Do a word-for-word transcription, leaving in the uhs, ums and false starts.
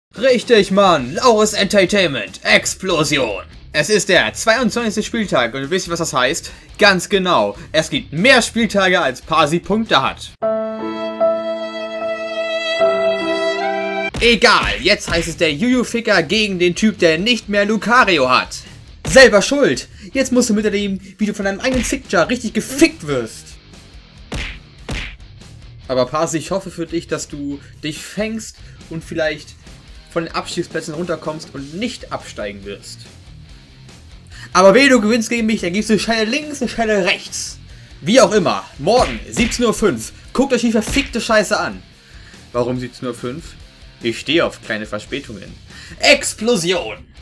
Richtig, Mann! Laurus Entertainment! Explosion! Es ist der zweiundzwanzigste Spieltag und wisst ihr, was das heißt? Ganz genau, es gibt mehr Spieltage als Pasi Punkte hat. Egal, jetzt heißt es der Juju-Ficker gegen den Typ, der nicht mehr Lucario hat. Selber schuld! Jetzt musst du miterleben, wie du von deinem eigenen Fickjar richtig gefickt wirst. Aber Pasi, ich hoffe für dich, dass du dich fängst und vielleicht von den Abstiegsplätzen runterkommst und nicht absteigen wirst. Aber wehe, du gewinnst gegen mich, dann gibst du eine Scheide links, eine Scheide rechts. Wie auch immer, morgen, siebzehn Uhr fünf, guckt euch die verfickte Scheiße an. Warum siebzehn Uhr fünf? Ich stehe auf kleine Verspätungen. Explosion!